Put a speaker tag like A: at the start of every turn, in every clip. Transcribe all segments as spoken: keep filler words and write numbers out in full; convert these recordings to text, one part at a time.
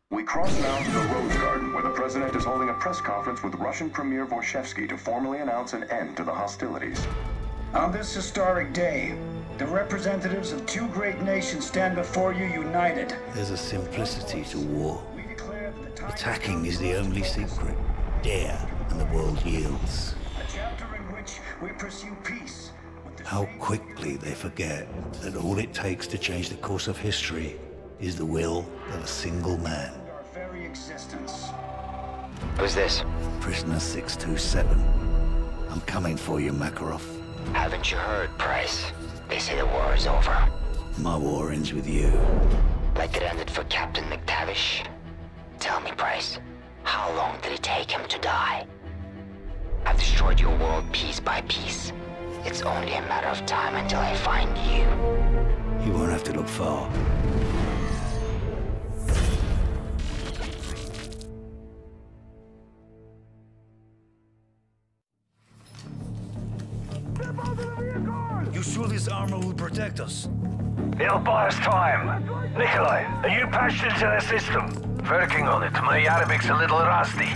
A: We cross now to the Rose Garden, where the president is holding a press conference with Russian Premier Vorshevsky to formally announce an end to the hostilities.
B: On this historic day, the representatives of two great nations stand before you united.
C: There's a simplicity to war. Attacking is the only secret. Dare, and the world yields.
B: A chapter in which we pursue peace.
C: How quickly they forget that all it takes to change the course of history is the will of a single man.
B: Our very existence.
D: Who's this?
C: Prisoner six two seven. I'm coming for you, Makarov.
D: Haven't you heard, Price? They say the war is over.
C: My war ends with you.
D: Like it ended for Captain McTavish? Tell me, Price, how long did it take him to die? I've destroyed your world piece by piece. It's only a matter of time until I find you.
C: You won't have to look far. You sure this armor will protect us?
E: It'll buy us time. Nikolai, are you patched into the system? Working on it. My Arabic's a little rusty.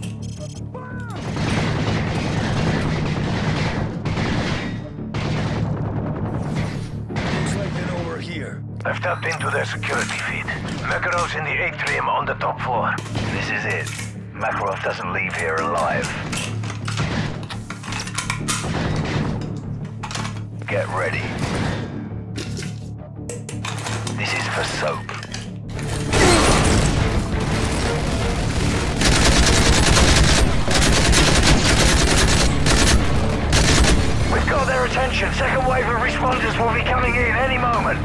C: Looks like they're over here.
E: I've tapped into their security feed. Makarov's in the atrium on the top floor. This is it. Makarov doesn't leave here alive. Get ready. This is for soap. We've got their attention. Second wave of responders will be coming in any moment.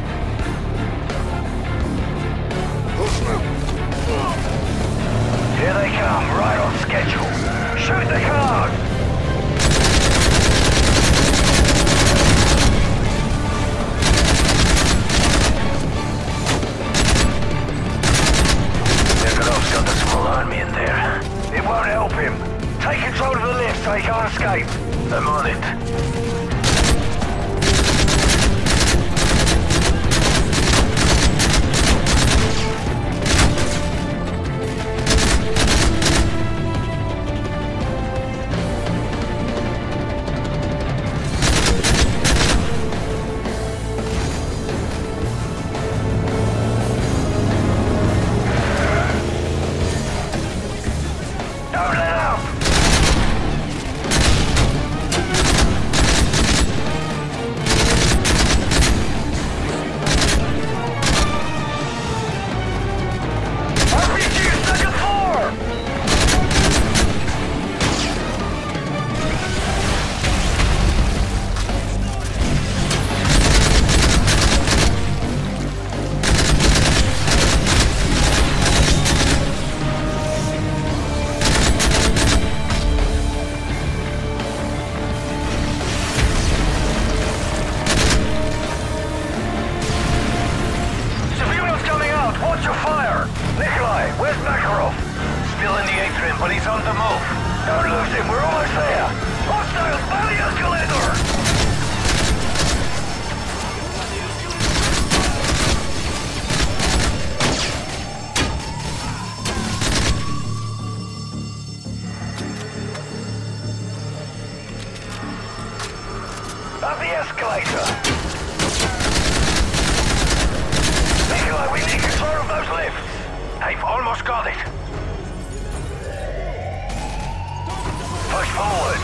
E: Here they come, right on schedule. Shoot the card! Nikolov's got a small army in there. It won't help him. Take control of the lift so he can't escape. I'm on it. Up the escalator! Nikolai, we need control of those lifts! I've almost got it! Push forward!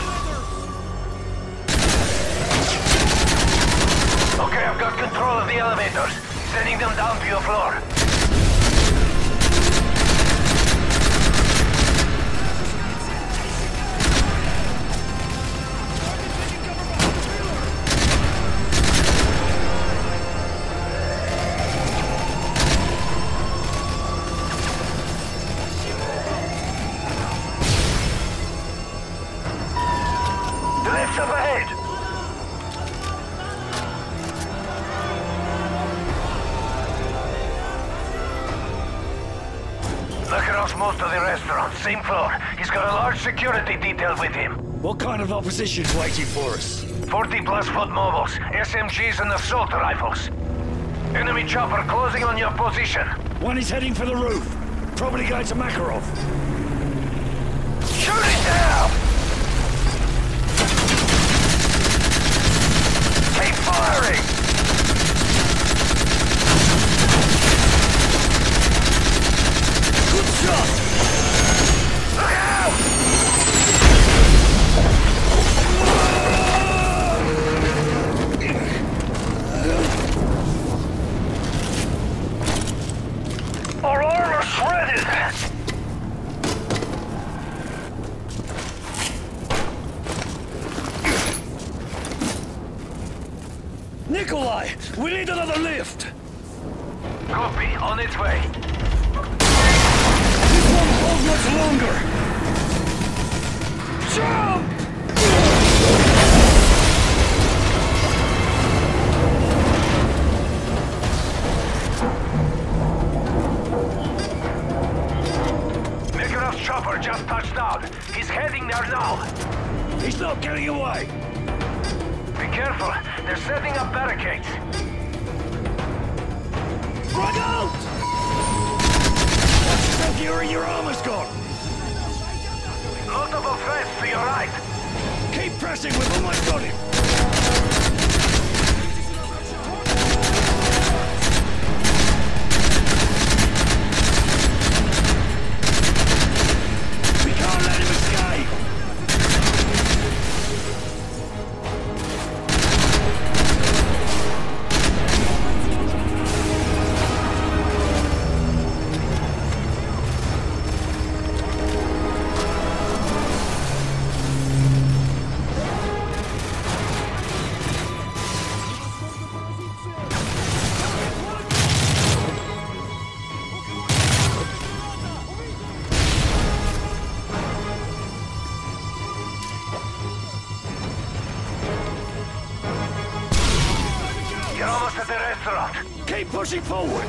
E: Okay, I've got control of the elevators. Sending them down to your floor. Up ahead! Makarov's most of the restaurant, same floor. He's got a large security detail with him.
C: What kind of opposition's waiting for us?
E: forty plus foot mobiles, S M Gs and assault rifles. Enemy chopper closing on your position.
C: One is heading for the roof.
E: Probably going to Makarov. Shoot it down! Keep firing! Good shot! Look out! Our armor's shredded! Nikolai! We need another lift! Copy, on its way. This won't hold much longer! Jump! Makarov's chopper just touched down. He's heading there now. He's not getting away! Be careful, they're setting up barricades. Run out! Watch yourself, Yuri, your armor's gone. Lot of offense to your right. Keep pressing, we've almost got him. We can't let him escape! You're almost at the restaurant. Keep pushing forward.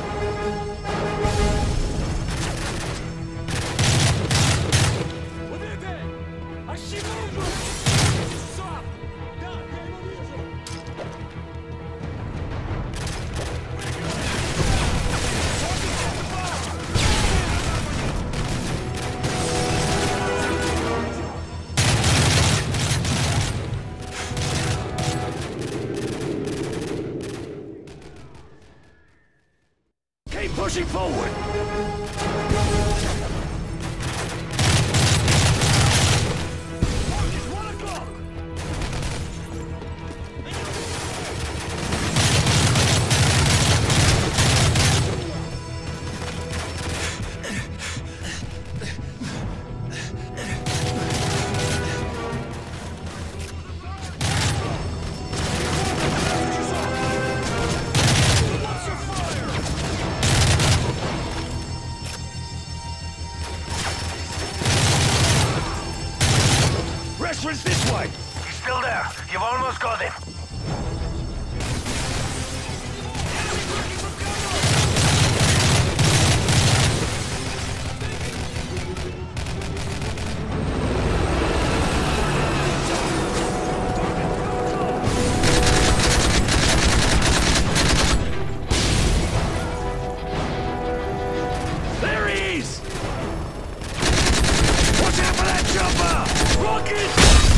E: Keep pushing forward! It's one o'clock! Restaurant's this way! He's still there. You've almost got him. There he is! Watch out for that chopper! Rocket!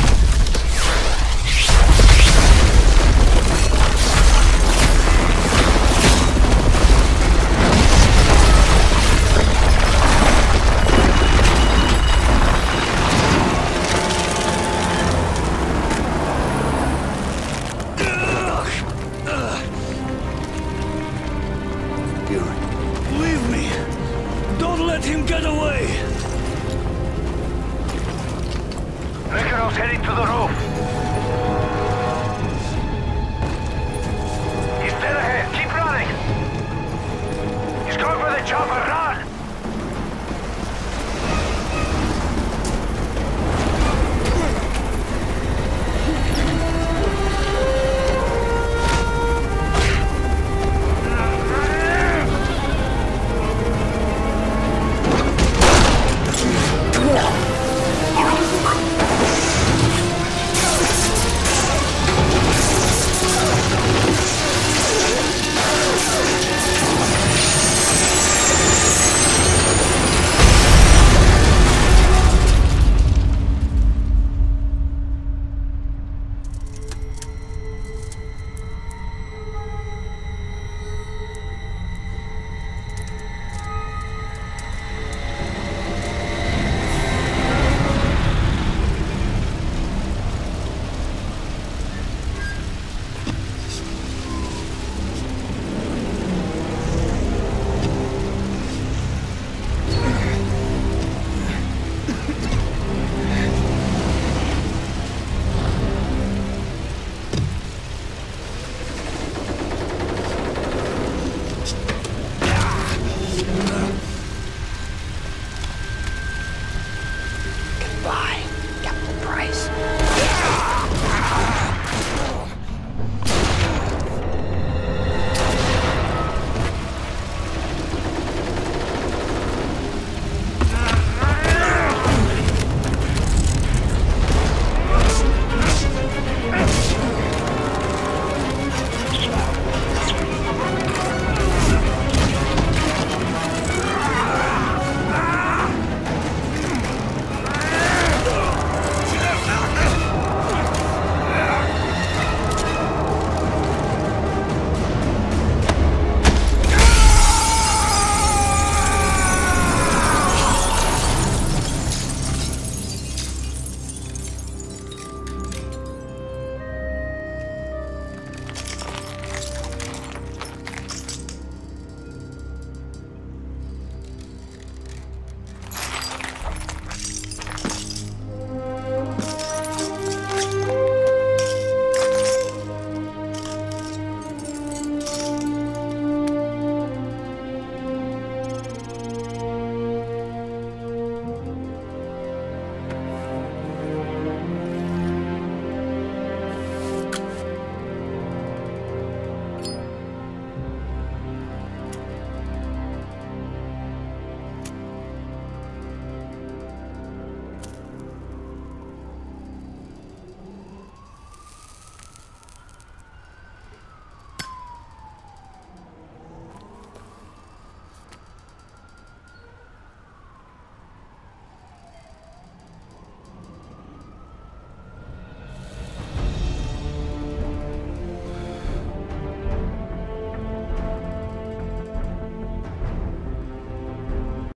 E: Leave me! Don't let him get away! Makarov's heading to the roof. He's dead ahead. Keep running. He's going for the chopper.